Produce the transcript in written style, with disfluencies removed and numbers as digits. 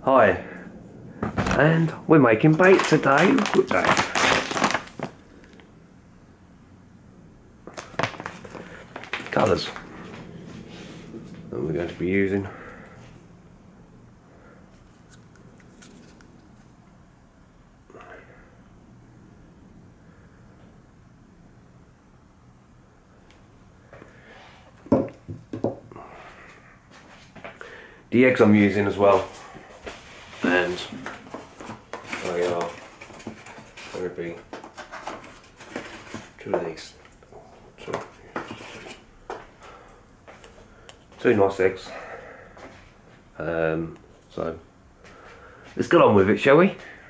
Hi, and we're making bait today. Look at that. Colours that we're going to be using. The eggs I'm using as well, and they are going to be two of these. Two nice eggs. So let's get on with it, shall we?